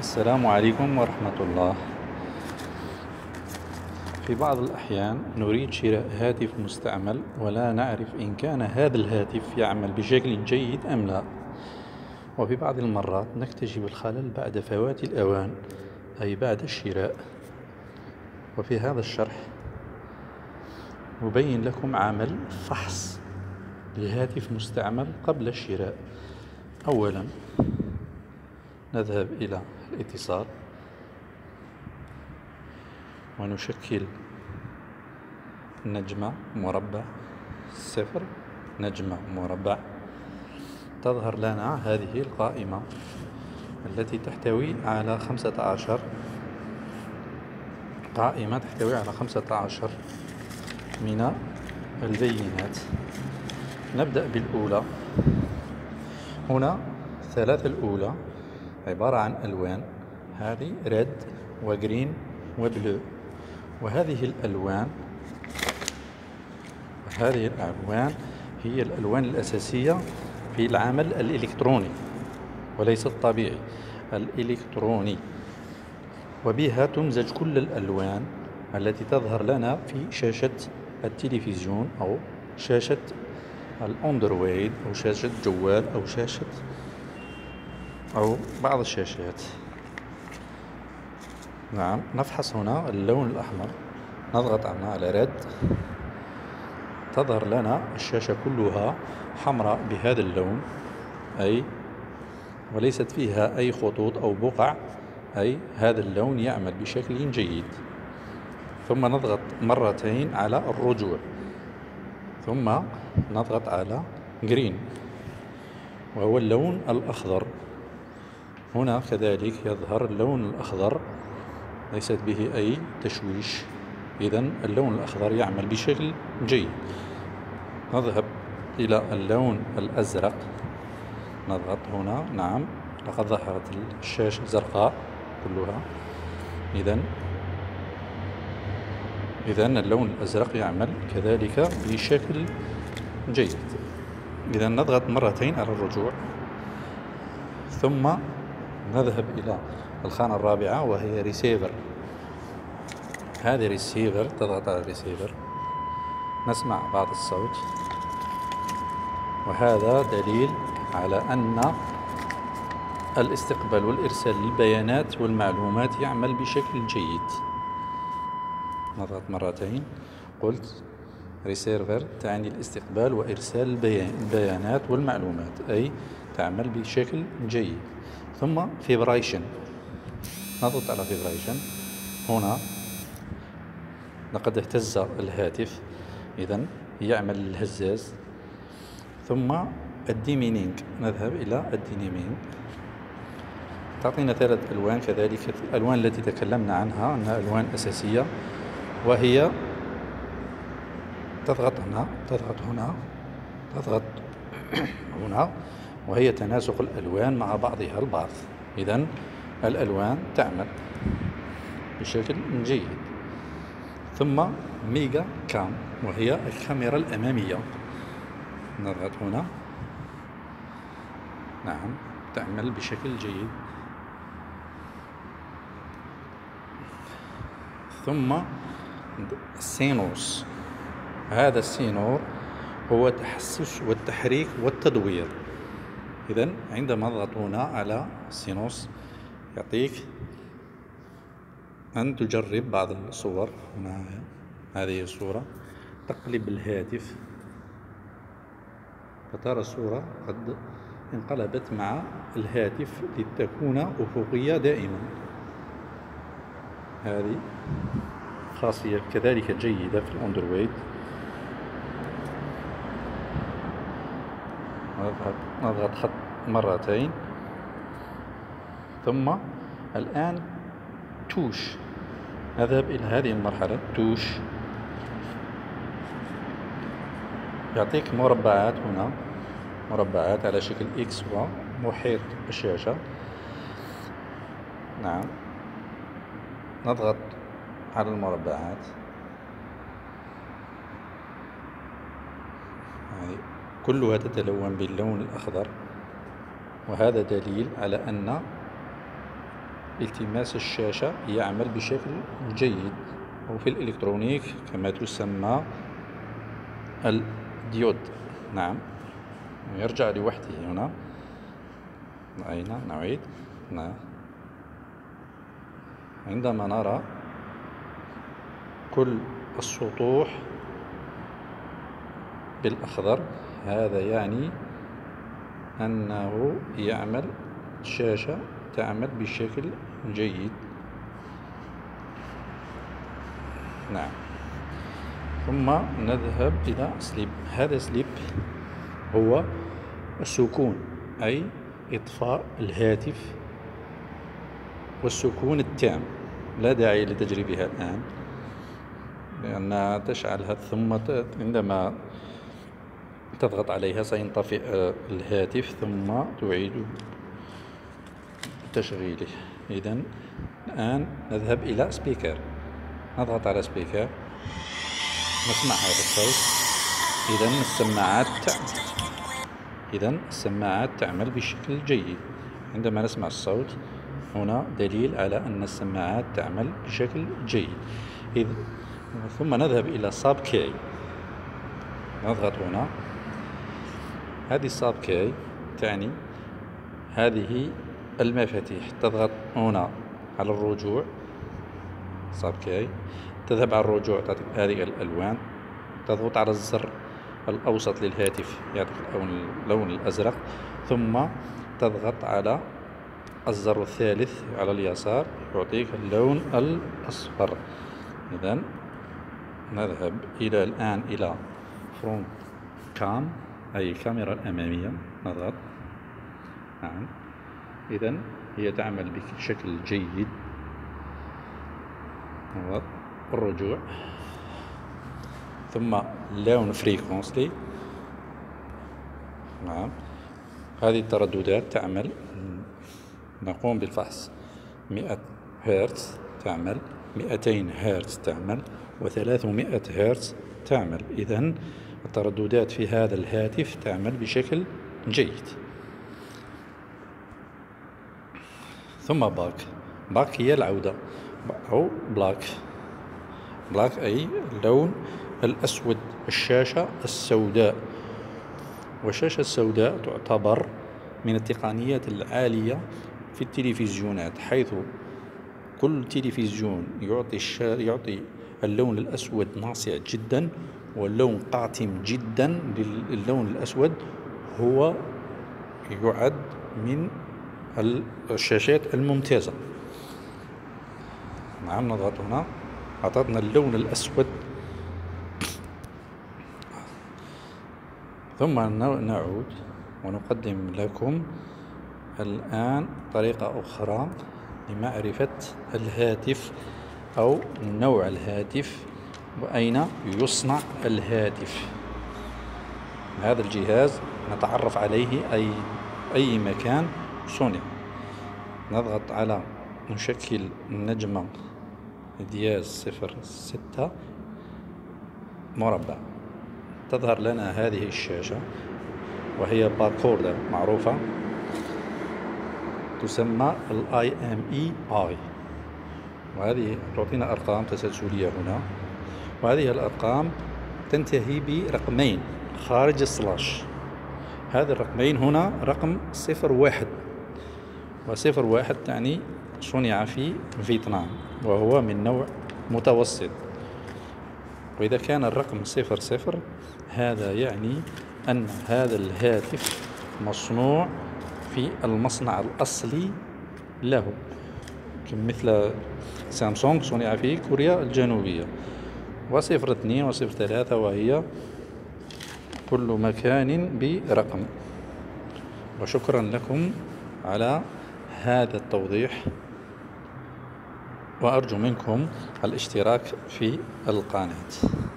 السلام عليكم ورحمة الله. في بعض الأحيان نريد شراء هاتف مستعمل ولا نعرف إن كان هذا الهاتف يعمل بشكل جيد أم لا، وفي بعض المرات نكتشف الخلل بعد فوات الأوان، أي بعد الشراء. وفي هذا الشرح أبين لكم عمل فحص لهاتف مستعمل قبل الشراء. أولا نذهب إلى الاتصال ونشكل نجمة مربع 0 نجمة مربع. تظهر لنا هذه القائمة التي تحتوي على 15 قائمة، تحتوي على 15 من البيانات. نبدأ بالأولى. هنا 3 الأولى عبارة عن ألوان، هذه ريد وجرين وبلو، وهذه الألوان هي الألوان الأساسية في العمل الإلكتروني وليس الطبيعي، الإلكتروني، وبها تمزج كل الألوان التي تظهر لنا في شاشة التلفزيون أو شاشة الأندرويد أو شاشة جوال أو بعض الشاشات. نعم، نفحص هنا اللون الأحمر، نضغط على ريد، تظهر لنا الشاشة كلها حمراء بهذا اللون، أي وليست فيها أي خطوط أو بقع، أي هذا اللون يعمل بشكل جيد. ثم نضغط مرتين على الرجوع، ثم نضغط على جرين وهو اللون الأخضر. هنا كذلك يظهر اللون الأخضر، ليست به أي تشويش، إذن اللون الأخضر يعمل بشكل جيد. نذهب إلى اللون الأزرق، نضغط هنا، نعم، لقد ظهرت الشاشة زرقاء كلها. إذن اللون الأزرق يعمل كذلك بشكل جيد. إذن نضغط مرتين على الرجوع، ثم نذهب إلى الخانة الرابعة وهي ريسيفر. هذه ريسيفر، تضغط على ريسيفر، نسمع بعض الصوت، وهذا دليل على أن الاستقبال والإرسال للبيانات والمعلومات يعمل بشكل جيد. نضغط مرتين، قلت ريسيفر تعني الاستقبال وإرسال البيانات والمعلومات، أي تعمل بشكل جيد. ثم فيبريشن، نضغط على فيبريشن. هنا لقد اهتز الهاتف، إذن يعمل الهزاز. ثم الديمينينج، نذهب إلى الديمينينج، تعطينا 3 ألوان كذلك، الألوان التي تكلمنا عنها أنها ألوان أساسية، وهي تضغط هنا، وهي تناسق الألوان مع بعضها البعض. إذن الألوان تعمل بشكل جيد. ثم ميجا كام، وهي الكاميرا الأمامية، نضغط هنا، نعم، تعمل بشكل جيد. ثم السينوس، هذا السينور هو التحسس والتحريك والتدوير. إذن عندما نضغط هنا على السينوس يعطيك أن تجرب بعض الصور. هنا هذه الصورة، تقلب الهاتف فترى الصورة قد انقلبت مع الهاتف لتكون أفقية دائما. هذه خاصية كذلك جيدة في الأندرويد. نضغط خط مرتين، ثم الآن توش، نذهب إلى هذه المرحلة، توش يعطيك مربعات هنا، مربعات على شكل إكس ومحيط الشاشة. نعم، نضغط على المربعات، كلها تتلون باللون الأخضر، وهذا دليل على أن التماس الشاشة يعمل بشكل جيد، وفي الإلكترونيك كما تسمى الديود. نعم، يرجع لوحده هنا. أين نعيد؟ نعم. عندما نرى كل السطوح بالأخضر هذا يعني أنه يعمل، الشاشة تعمل بشكل جيد. نعم. ثم نذهب إلى سليب. هذا سليب هو السكون، أي إطفاء الهاتف والسكون التام. لا داعي لتجريبها الآن لأنها تشعلها، ثم عندما تضغط عليها سينطفئ الهاتف ثم تعيد تشغيله. إذن الآن نذهب إلى سبيكر، نضغط على سبيكر نسمع هذا الصوت. إذن السماعات تعمل بشكل جيد. عندما نسمع الصوت هنا دليل على أن السماعات تعمل بشكل جيد. ثم نذهب إلى ساب كي، نضغط هنا. هذه الساب كي تعني هذه المفاتيح. تضغط هنا على الرجوع، ساب كي تذهب على الرجوع تعطيك هذه الألوان. تضغط على الزر الأوسط للهاتف يعطيك اللون الأزرق، ثم تضغط على الزر الثالث على اليسار يعطيك اللون الأصفر. إذن نذهب الآن إلى فرونت كام، أي الكاميرا الأمامية. نضغط. نعم. إذن هي تعمل بشكل جيد. نضغط الرجوع، ثم لون فريكونسي. نعم. هذه الترددات تعمل، نقوم بالفحص. 100 هرتز تعمل، 200 هرتز تعمل، و300 هرتز تعمل. إذن الترددات في هذا الهاتف تعمل بشكل جيد. ثم باك هي العودة، أو بلاك أي اللون الأسود. الشاشة السوداء، والشاشة السوداء تعتبر من التقنيات العالية في التلفزيونات، حيث كل تلفزيون يعطي اللون الأسود ناصع جدا، واللون قاتم جدا للون الأسود. هو يعد من الشاشات الممتازة. نعم. نضغط هنا، أعطتنا اللون الأسود. ثم نعود ونقدم لكم الآن طريقة أخرى لمعرفة الهاتف أو نوع الهاتف وأين يصنع الهاتف. هذا الجهاز نتعرف عليه أي مكان صنع. نضغط على نشكل النجمة دياز 06 مربع، تظهر لنا هذه الشاشة، وهي باركوردر معروفة تسمى IMEI، وهذه تعطينا أرقام تسلسلية هنا، وهذه الأرقام تنتهي برقمين خارج السلاش. هذه الرقمين هنا رقم 01، و01 تعني صنع في فيتنام، وهو من نوع متوسط. وإذا كان الرقم 00 هذا يعني أن هذا الهاتف مصنوع في المصنع الأصلي له، مثل سامسونج صنع في كوريا الجنوبية. و02 و03 وهي كل مكان برقم. وشكرا لكم على هذا التوضيح، وأرجو منكم الاشتراك في القناة.